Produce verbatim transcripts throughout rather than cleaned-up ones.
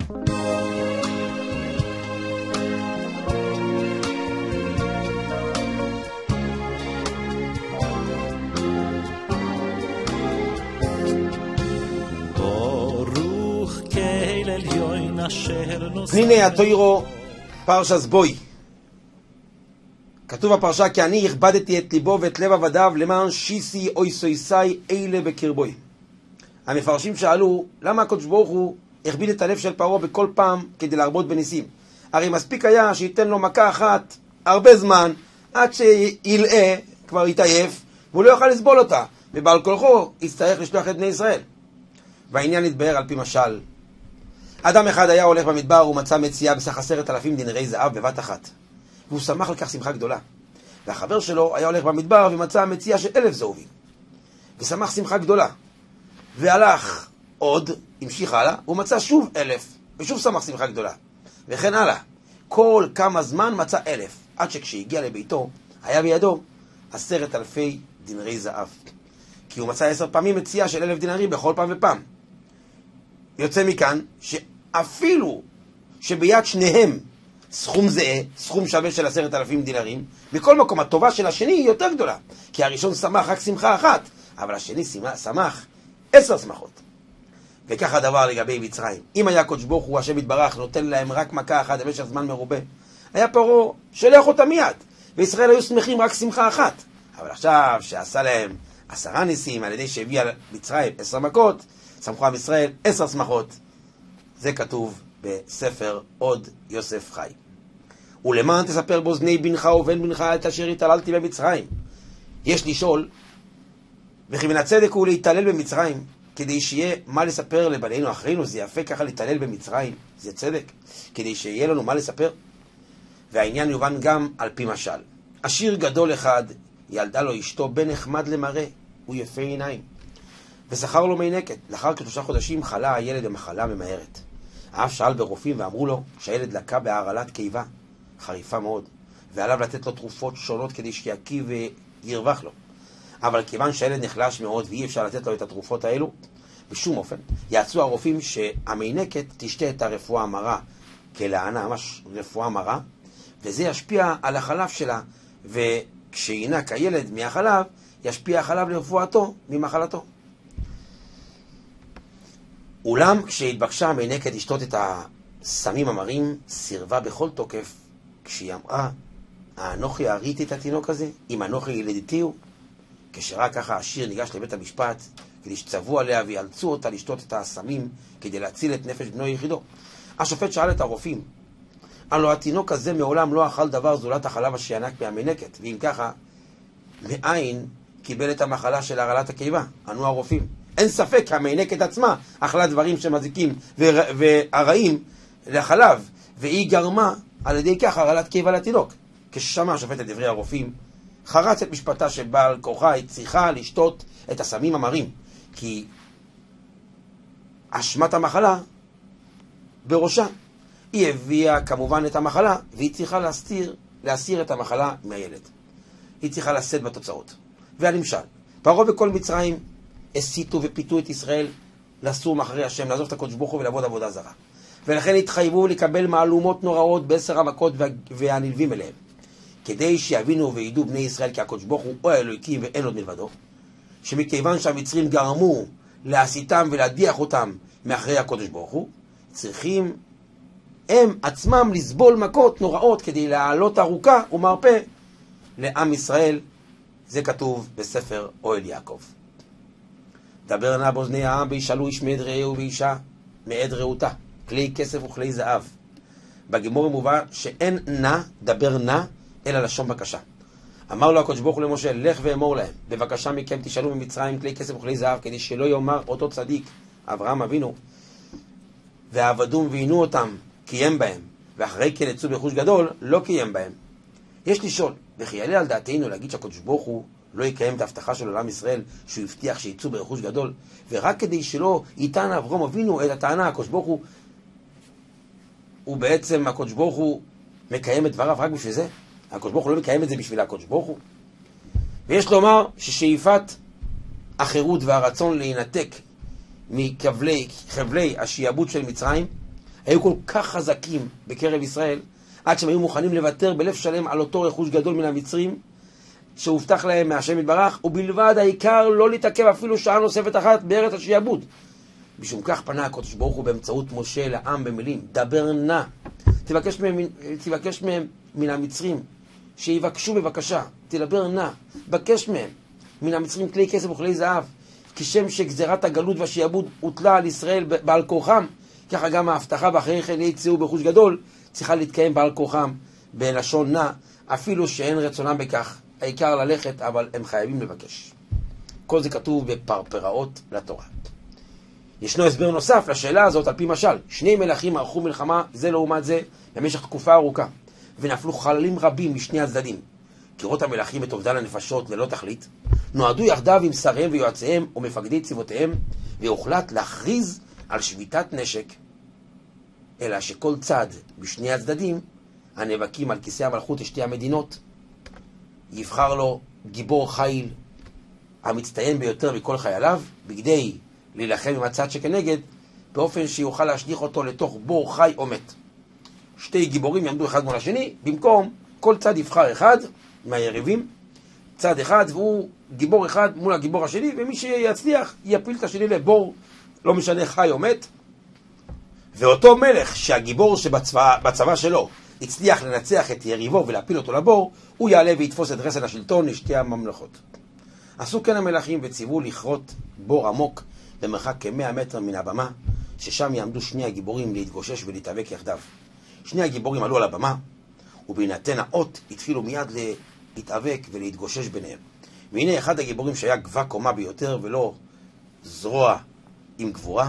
פניני התוירו פרשס בוי. כתוב בפרשה, כי אני הכבדתי את ליבו ואת לב עבדיו למען שיסי אוי סויסי אלה בקרבוי. המפרשים שאלו, למה הקדוש ברוך הוא הכביד את הלב של פרעה בכל פעם כדי להרבות בניסים? הרי מספיק היה שייתן לו מכה אחת הרבה זמן עד שילאה, כבר יתעייף, והוא לא יוכל לסבול אותה, ובעל כורחו יצטרך לשלוח את בני ישראל. והעניין התבהר על פי משל. אדם אחד היה הולך במדבר ומצא מציאה בסך עשרת אלפים דינרי זהב בבת אחת, והוא שמח על כך שמחה גדולה. והחבר שלו היה הולך במדבר ומצא מציאה של אלף זהובים, ושמח שמחה גדולה. והלך עוד, המשיך הלאה, הוא מצא שוב אלף, ושוב שמח שמחה גדולה, וכן הלאה. כל כמה זמן מצא אלף, עד שכשהגיע לביתו היה בידו עשרת אלפי דינרי זהב, כי הוא מצא עשר פעמים מציאה של אלף דינרים בכל פעם ופעם. יוצא מכאן שאפילו שביד שניהם סכום זהה, סכום שווה של עשרת אלפים דינרים, בכל מקום הטובה של השני היא יותר גדולה, כי הראשון שמח רק שמחה אחת, אבל השני שמח עשר שמחות. וכך הדבר לגבי מצרים. אם היה הקדוש ברוך הוא השם יתברך נותן להם רק מכה אחת במשך זמן מרובה, היה פרעה שולח אותה מיד, וישראל היו שמחים רק שמחה אחת. אבל עכשיו שעשה להם עשרה ניסים על ידי שהביא על מצרים עשר מכות, שמחו עם ישראל עשר שמחות. זה כתוב בספר עוד יוסף חי. ולמען תספר באוזני בנך ובן בנך את אשר התעללתי במצרים. יש לשאול, וכי מן הצדק הוא להתעלל במצרים, כדי שיהיה מה לספר לבנינו אחרינו. זה יפה ככה להתעלל במצרים, זה צדק, כדי שיהיה לנו מה לספר. והעניין יובן גם על פי משל. עשיר גדול אחד ילדה לו אשתו בן נחמד למראה, הוא יפה עיניים, ושכר לו מינקת. לאחר כשלושה חודשים חלה הילד במחלה ממהרת. האב שאל ברופאים ואמרו לו שהילד לקה בהרעלת קיבה חריפה מאוד, ועליו לתת לו תרופות שונות כדי שיקיא וירווח לו. אבל כיוון שהילד נחלש מאוד ואי אפשר לתת לו את התרופות האלו בשום אופן, יעצו הרופאים שהמינקת תשתה את הרפואה המרה כלענה, ממש רפואה מרה, וזה ישפיע על החלב שלה, וכשיינק הילד מהחלב ישפיע החלב לרפואתו ממחלתו. אולם כשהתבקשה המינקת לשתות את הסמים המרים, סירבה בכל תוקף, כשהיא אמרה, האנוכי הריתי את התינוק הזה, אם אנוכי ילדתי הוא. כשרק ככה השיר ניגש לבית המשפט כדי שצבו עליה ויאלצו אותה לשתות את הסמים כדי להציל את נפש בנו יחידו. השופט שאל את הרופאים, הלוא התינוק הזה מעולם לא אכל דבר זולת החלב השינק מהמינקת, ואם ככה, מאין קיבל את המחלה של הרעלת הקיבה? ענו הרופאים, אין ספק, המינקת עצמה אכלה דברים שמזיקים והרעים לחלב, והיא גרמה על ידי כך הרעלת קיבה לתינוק. כששמע השופט את דברי הרופאים, חרץ את משפטה שבעל כוחה היא צריכה לשתות את הסמים המרים, כי אשמת המחלה בראשה. היא הביאה כמובן את המחלה, והיא צריכה להסתיר, להסיר את המחלה מהילד. היא צריכה לשאת בתוצאות. והנמשל, פרעה וכל מצרים הסיתו ופיתו את ישראל לסור מאחרי השם, לעזוב את הקדוש ברוך הוא ולעבוד עבודה זרה. ולכן התחייבו לקבל מהלומות נוראות בעשר המכות והנלווים אליהם, כדי שיבינו וידעו בני ישראל כי הקדוש ברוך הוא או האלוהים ואין עוד מלבדו, שמכיוון שהמצרים גרמו להסיתם ולהדיח אותם מאחרי הקדוש ברוך הוא, צריכים הם עצמם לסבול מכות נוראות כדי להעלות ארוכה ומרפא לעם ישראל. זה כתוב בספר אוהל יעקב. דבר נא באוזני העם וישאלו איש מעד רעהו ואישה מעד רעותה, כלי כסף וכלי זהב. בגמרא מובא שאין נא דבר נא אלא לשון בקשה. אמר לו הקדוש ברוך הוא למשה, לך ואמור להם, בבקשה מכם תשאלו ממצרים כלי כסף וכלי זהב, כדי שלא יאמר אותו צדיק אברהם אבינו ועבדום ועינו אותם קיים בהם, ואחרי כן יצאו ברכוש גדול לא קיים בהם. יש לשאול, וכי יעלה על דעתנו להגיד שהקדוש ברוך הוא לא יקיים את ההבטחה של עולם ישראל שהוא הבטיח שיצאו ברכוש גדול, ורק כדי שלא ייתן אברהם אבינו את הטענה הקדוש ברוך הוא הוא בעצם הקדוש ברוך הוא מקיים את דבריו רק בשביל זה? הקדוש ברוך הוא לא מקיים את זה בשביל הקדוש ברוך הוא? ויש לומר ששאיפת החירות והרצון להינתק מחבלי חבלי השיעבוד של מצרים היו כל כך חזקים בקרב ישראל, עד שהם היו מוכנים לוותר בלב שלם על אותו רכוש גדול מן המצרים, שהובטח להם מהשם יתברך, ובלבד העיקר לא להתעכב אפילו שעה נוספת אחת בארץ השעבוד. משום כך פנה הקדוש ברוך הוא באמצעות משה לעם במילים, דבר נא, תבקש מהם, תבקש מהם מן המצרים, שיבקשו בבקשה, תדבר נא, בקש מהם מן המצרים כלי כסף וכלי זהב, כשם שגזירת הגלות והשעבוד הוטלה על ישראל בעל כורחם, ככה גם ההבטחה ואחרי כן יצאו ברכוש גדול, צריכה להתקיים בעל כורחם בלשון נא, אפילו שאין רצונם בכך, העיקר ללכת, אבל הם חייבים לבקש. כל זה כתוב בפרפראות לתורה. ישנו הסבר נוסף לשאלה הזאת על פי משל. שני מלכים ערכו מלחמה זה לעומת זה במשך תקופה ארוכה, ונפלו חללים רבים משני הצדדים. כראות המלכים את אובדן הנפשות ללא תכלית, נועדו יחדיו עם שריהם ויועציהם ומפקדי צבאותיהם, והוחלט להכריז על שביתת נשק, אלא שכל צד בשני הצדדים הנאבקים על כיסא המלכות לשתי המדינות יבחר לו גיבור חיל המצטיין ביותר מכל חייליו, בכדי להילחם עם הצד שכנגד, באופן שיוכל להשליך אותו לתוך בור חי או מת. שתי גיבורים יעמדו אחד מול השני, במקום כל צד יבחר אחד מהיריבים, צד אחד, והוא גיבור אחד מול הגיבור השני, ומי שיצליח יפיל את השני לבור, לא משנה חי או מת. ואותו מלך שהגיבור שבצבא בצבא שלו הצליח לנצח את יריבו ולהפיל אותו לבור, הוא יעלה ויתפוס את רסן השלטון לשתי הממלכות. עשו כן המלכים וציוו לכרות בור עמוק במרחק כמאה מטר מן הבמה, ששם יעמדו שני הגיבורים להתגושש ולהתאבק יחדיו. שני הגיבורים עלו על הבמה, ובהינתן האות התחילו מיד להתאבק ולהתגושש ביניהם. והנה אחד הגיבורים שהיה גבה קומה ביותר ולא זרוע עם גבורה,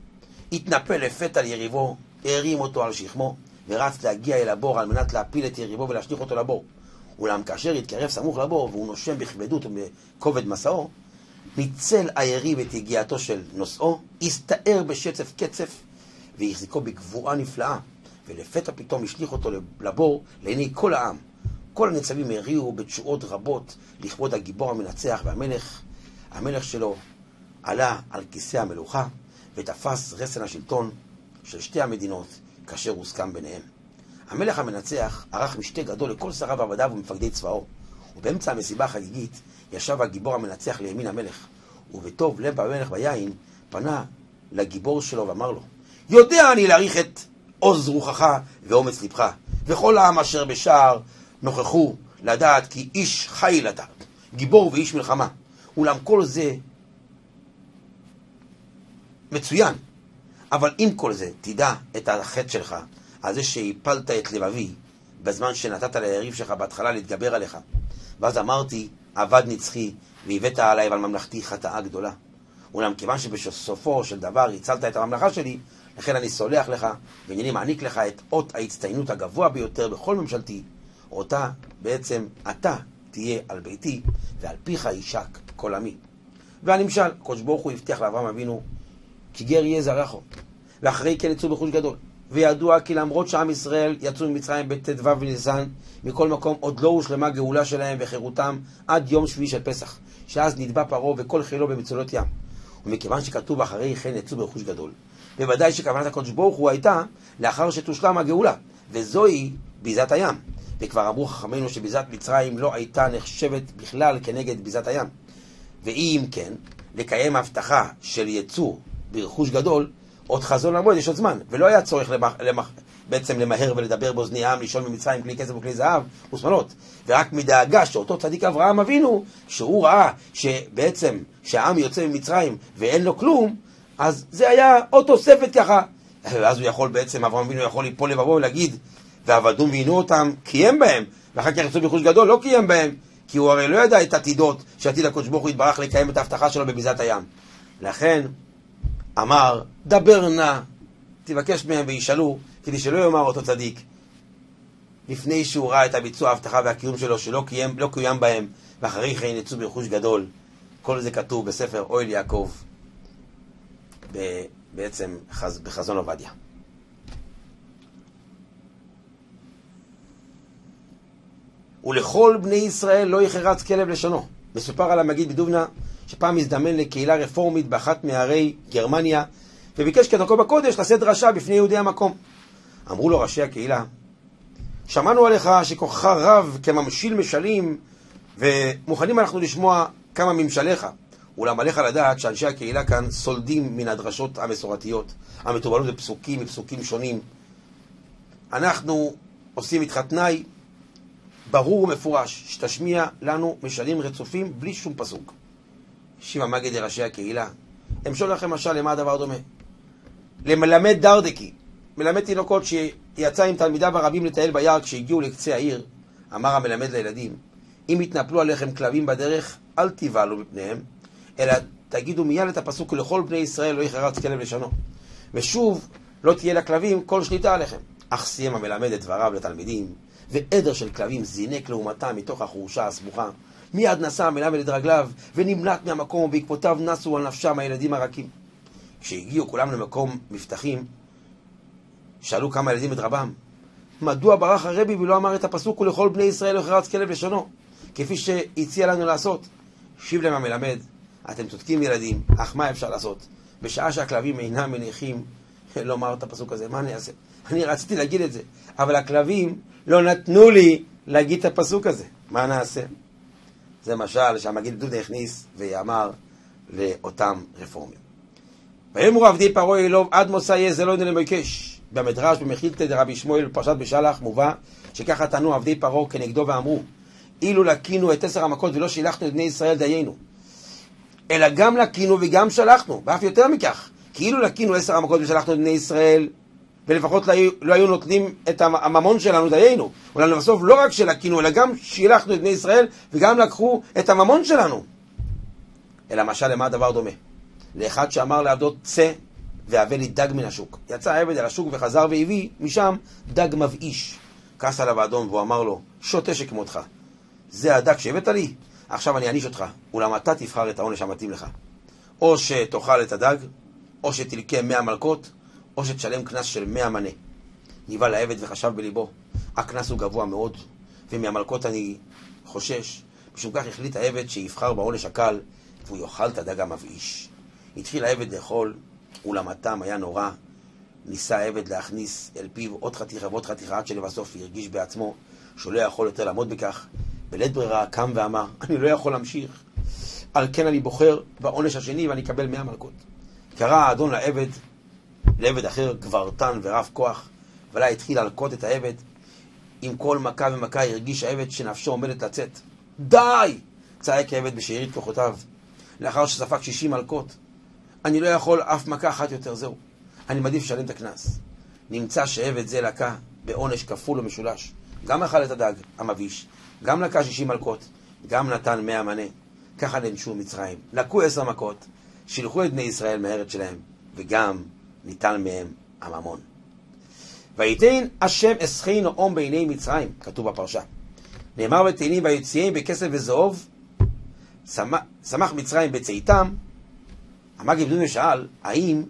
התנפל לפתע על יריבו, הרים אותו על שכמו, ורץ להגיע אל הבור על מנת להפיל את יריבו ולהשליך אותו לבור. אולם כאשר התקרב סמוך לבור והוא נושם בכבדות ובכובד מסעו, ניצל היריב את יגיעתו של נושאו, הסתער בשצף קצף והחזיקו בגבורה נפלאה, ולפתע פתאום השליך אותו לבור לעיני כל העם. כל הניצבים הריעו בתשועות רבות לכבוד הגיבור המנצח, והמלך, המלך שלו עלה על כיסא המלוכה ותפס רסן השלטון של שתי המדינות כאשר הוסכם ביניהם. המלך המנצח ערך משתה גדול לכל שריו ועבדיו ומפקדי צבאו, ובאמצע המסיבה החגיגית ישב הגיבור המנצח לימין המלך, ובטוב לב המלך ביין פנה לגיבור שלו ואמר לו, יודע אני להעריך את עוז רוחך ואומץ לבך, וכל העם אשר בשער נוכחו לדעת כי איש חיל אתה, גיבור ואיש מלחמה. אולם כל זה מצוין, אבל עם כל זה תדע את החטא שלך על זה שהפלת את לבבי בזמן שנתת ליריב שלך בהתחלה להתגבר עליך. ואז אמרתי, עבד נצחי, והבאת עליי ועל ממלכתי חטאה גדולה. אולם כיוון שבסופו של דבר הצלת את הממלכה שלי, לכן אני סולח לך, ואני מעניק לך את אות ההצטיינות הגבוה ביותר בכל ממשלתי, אותה בעצם אתה תהיה על ביתי, ועל פיך יישק כל עמי. והנמשל, הקדוש ברוך הוא הבטיח לאברהם אבינו, כי גר יהיה זרעו, ואחרי כן יצאו בחוש גדול. וידוע כי למרות שעם ישראל יצאו ממצרים בט"ו בניסן, מכל מקום עוד לא הושלמה גאולה שלהם וחירותם עד יום שביעי של פסח, שאז נדבע פרעה וכל חילו במצולות ים. ומכיוון שכתוב אחרי כן יצאו בחוש גדול, בוודאי שכוונת הקדוש ברוך הוא הייתה לאחר שתושלם הגאולה, וזוהי ביזת הים. וכבר אמרו חכמינו שביזת מצרים לא הייתה נחשבת בכלל כנגד ביזת הים. ואם כן, לקיים הבטחה של יצוא ברכוש גדול, עוד חזון למועד יש עוד זמן, ולא היה צורך למח, למח, בעצם למהר ולדבר באוזני העם, לשאול ממצרים כלי כסף וכלי זהב ושמלות, ורק מדאגה שאותו צדיק אברהם אבינו, שהוא ראה שבעצם שהעם יוצא ממצרים ואין לו כלום, אז זה היה עוד תוספת ככה, ואז הוא יכול בעצם, אברהם אבינו יכול ליפול לבבו ולהגיד, ועבדו ועינו אותם, קיים בהם, ואחר כך יצאו בחוש גדול, לא קיים בהם, כי הוא הרי לא ידע את עתידות שעתיד הקדוש ברוך הוא יתברך לקיים את ההבטחה שלו בביזת הים. לכן אמר, דבר נא, תבקש מהם וישאלו, כדי שלא יאמר אותו צדיק, לפני שהוא ראה את הביצוע ההבטחה והקיום שלו, שלא קיים, לא קיים בהם, ואחרי כן יצאו ברכוש גדול. כל זה כתוב בספר אוהל יעקב, בעצם בחזון עובדיה. ולכל בני ישראל לא יחרץ כלב לשונו. מסופר על המגיד בדובנה, שפעם הזדמן לקהילה רפורמית באחת מערי גרמניה, וביקש כדרכו בקודש לשאת דרשה בפני יהודי המקום. אמרו לו ראשי הקהילה, שמענו עליך שכוחך רב כממשיל משלים, ומוכנים אנחנו לשמוע כמה ממשליך. אולם עליך לדעת שאנשי הקהילה כאן סולדים מן הדרשות המסורתיות, המתובלות בפסוקים בפסוקים שונים. אנחנו עושים איתך תנאי ברור ומפורש, שתשמיע לנו משלים רצופים בלי שום פסוק. שיבה מגד לראשי הקהילה, אמשול לכם משל למה הדבר דומה? למלמד דרדקי, מלמד תינוקות שיצא עם תלמידיו הרבים לטייל ביער כשהגיעו לקצה העיר. אמר המלמד לילדים, אם יתנפלו עליכם כלבים בדרך, אל תבעלו מפניהם, אלא תגידו מיד את הפסוק, לכל בני ישראל לא יחרץ כלב לשונו, ושוב לא תהיה לכלבים כל שליטה עליכם. אך סיים המלמד את דבריו לתלמידים, ועדר של כלבים זינק לעומתם מתוך החורשה הסמוכה. מיד נסע המלמד את רגליו ונמלט מהמקום, ובעקבותיו נסו על נפשם הילדים הרכים. כשהגיעו כולם למקום מבטחים, שאלו כמה ילדים את רבם, מדוע ברח הרבי ולא אמר את הפסוק ולכל בני ישראל לא יחרץ כלב לשונו, כפי שהציע לנו לעשות? שיב להם המלמד, אתם צודקים ילדים, אך מה אפשר לעשות? בשעה שהכלבים אינם מניחים לומר את הפסוק הזה, מה אני אעשה? אני רציתי להגיד את זה, אבל הכלבים לא נתנו לי להגיד את הפסוק הזה, מה נעשה? זה משל שהמגיד דודה הכניס ואמר לאותם רפורמים. ויאמרו עבדי פרעה אלוב עד מוצא יהיה זה לא ידע למקש. במדרש במחילתא דרבי שמואל פרשת בשלח מובא שככה טענו עבדי פרעה כנגדו ואמרו, אילו לקינו את עשר המכות ולא שילחנו את בני ישראל דיינו, אלא גם לקינו וגם שלחנו, ואף יותר מכך, כי אילו לקינו עשר המכות ושלחנו את בני ישראל, ולפחות לא היו, לא היו נוטלים את הממון שלנו דיינו, אולי לבסוף לא רק שלקינו, אלא גם שילחנו את בני ישראל וגם לקחו את הממון שלנו. אלא משל למה הדבר דומה? לאחד שאמר לעבדו צא והבא לי דג מן השוק. יצא העבד אל השוק וחזר והביא משם דג מבאיש. כעס עליו האדון והוא אמר לו, שוטה שכמותך, זה הדג שהבאת לי? עכשיו אני אעניש אותך, אולם אתה תבחר את העונש המתאים לך. או שתאכל את הדג, או שתלקה מאה מלקות, או שתשלם קנס של מאה מנה. ניבא לעבד וחשב בליבו, הקנס הוא גבוה מאוד, ומהמלקות אני חושש. משום כך החליט העבד שיבחר בעונש הקל, והוא יאכל את הדג המבאיש. התחיל העבד לאכול, אולם הטעם היה נורא. ניסה העבד להכניס אל פיו עוד חתיכה ועוד חתיכה, עד שלבסוף הרגיש בעצמו שהוא לא יכול יותר לעמוד בכך. בלית ברירה קם ואמר, אני לא יכול להמשיך, על כן אני בוחר בעונש השני ואני אקבל מאה מלקות. קרא האדון לעבד, לעבד אחר גברתן ורב כוח, ולה התחיל להלקות את העבד. עם כל מכה ומכה הרגיש העבד שנפשו עומדת לצאת. די! צעק העבד בשארית כוחותיו, לאחר שספק שישים מלקות. אני לא יכול אף מכה אחת יותר, זהו. אני מעדיף לשלם את הקנס. נמצא שעבד זה לקה בעונש כפול ומשולש. גם אכל את הדג המביש, גם לקה שישים מלקות, גם נתן מאה מנה. ככה ננשו מצרים. לקו עשר מכות, שילחו את בני ישראל מהארץ שלהם, וגם ניתן מהם הממון. ויתן השם אסכי נאום בעיני מצרים, כתוב בפרשה. נאמר בתהילים, ויוציאם בכסף וזהוב, שמח מצרים בצאתם. המגיד דודה שאל, האם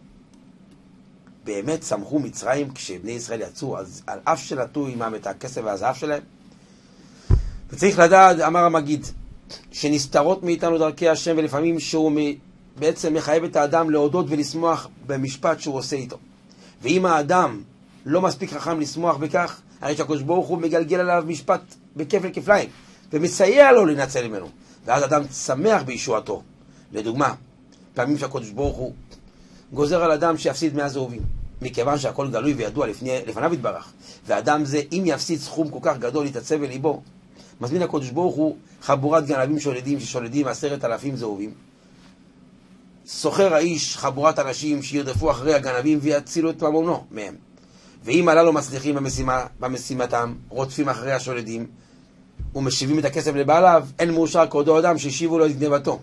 באמת שמחו מצרים כשבני ישראל יצאו, אז על אף שנטו עמם את הכסף והזהב שלהם? וצריך לדעת, אמר המגיד, שנסתרות מאיתנו דרכי השם, ולפעמים שהוא בעצם מחייב את האדם להודות ולשמוח במשפט שהוא עושה איתו. ואם האדם לא מספיק חכם לשמוח בכך, הרי שהקדוש ברוך הוא מגלגל עליו משפט בכפל כפליים, ומסייע לו לנצל ממנו, ואז אדם שמח בישועתו. לדוגמה, פעמים שהקדוש ברוך הוא גוזר על אדם שיפסיד מאה זהובים, מכיוון שהכל גלוי וידוע לפני, לפניו יתברך, ואדם זה, אם יפסיד סכום כל כך גדול להתעצב בליבו, מזמין הקדוש ברוך הוא חבורת גנבים שולדים ששולדים עשרת אלפים זהובים. סוחר האיש חבורת אנשים שירדפו אחרי הגנבים ויצילו את ממונו מהם. ואם הללו מצליחים במשימה, במשימתם, רודפים אחרי השולדים ומשיבים את הכסף לבעליו, אין מאושר כעודו אדם שישיבו לו את גנבתו.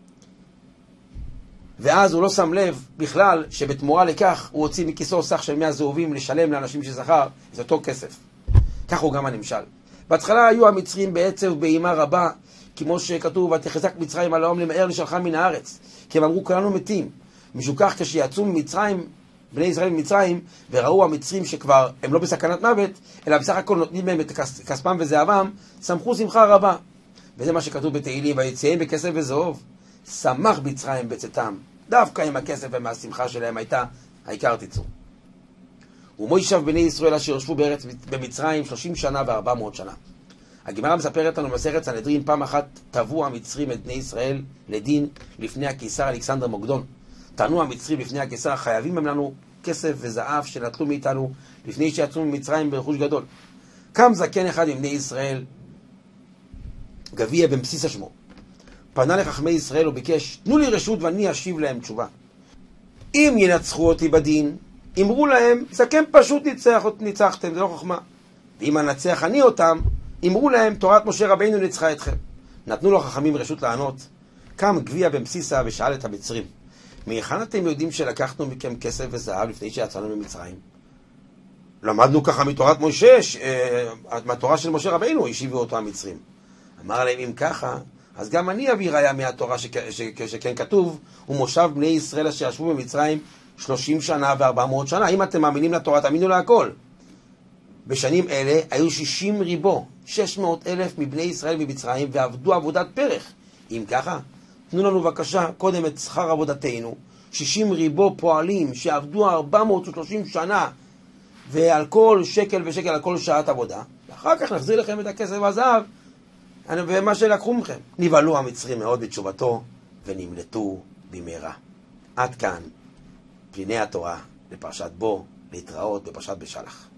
ואז הוא לא שם לב בכלל שבתמורה לכך הוא הוציא מכיסו סך של מאה זהובים לשלם לאנשים שזכר את אותו כסף. כך הוא גם הנמשל. בהתחלה היו המצרים בעצב ובאימה רבה, כמו שכתוב, ותחזק מצרים על העם למהר לשלחה מן הארץ, כי הם אמרו כולנו מתים. משום כך כשיצאו ממצרים, בני ישראל ממצרים, וראו המצרים שכבר הם לא בסכנת מוות, אלא בסך הכל נותנים להם את כספם וזהבם, שמחו שמחה רבה. וזה מה שכתוב בתהילים, ויצאם בכסף וזהוב, שמח מצרים בצאתם. דווקא עם הכסף ומהשמחה שלהם הייתה, העיקר תצאו. ומוישב בני ישראל אשר יושבו בארץ במצרים שלושים שנה וארבע מאות שנה. הגמרא מספרת לנו במסכת סנהדרין, פעם אחת תבעו המצרים את בני ישראל לדין לפני הקיסר אלכסנדר מוקדון. טענו המצרים לפני הקיסר, חייבים הם לנו כסף וזהב שנטלו מאיתנו לפני שיצאו ממצרים ברכוש גדול. קם זקן אחד מבני ישראל, גביע בן בסיס שמו, פנה לחכמי ישראל וביקש, תנו לי רשות ואני אשיב להם תשובה. אם ינצחו אותי בדין, אמרו להם, זקן פשוט ניצח, ניצחתם, זה לא חוכמה. ואם אנצח אני אותם, אמרו להם, תורת משה רבינו ניצחה אתכם. נתנו לו חכמים רשות לענות. קם גביע בן בסיסה ושאל את המצרים, מהיכן אתם יודעים שלקחנו מכם כסף וזהב לפני שיצאנו ממצרים? למדנו ככה מתורת משה, מהתורה של משה רבינו, השיבו אותו המצרים. אמר להם, אם ככה, אז גם אני אביא ראיה מהתורה שכ- שכ- שכן כתוב, ומושב בני ישראל אשר ישבו במצרים שלושים שנה וארבע מאות שנה. אם אתם מאמינים לתורה, תאמינו להכל. בשנים אלה היו שישים ריבו, שש מאות אלף מבני ישראל במצרים, ועבדו עבודת פרח. אם ככה, תנו לנו בבקשה קודם את שכר עבודתנו, שישים ריבו פועלים שעבדו ארבע מאות ושלושים שנה, ועל כל שקל ושקל על כל שעת עבודה, ואחר כך נחזיר לכם את הכסף והזהב ומה שלקחו מכם. נבהלו המצרים מאוד בתשובתו ונמלטו במהרה. עד כאן פניני התורה לפרשת בו, להתראות בפרשת בשלח.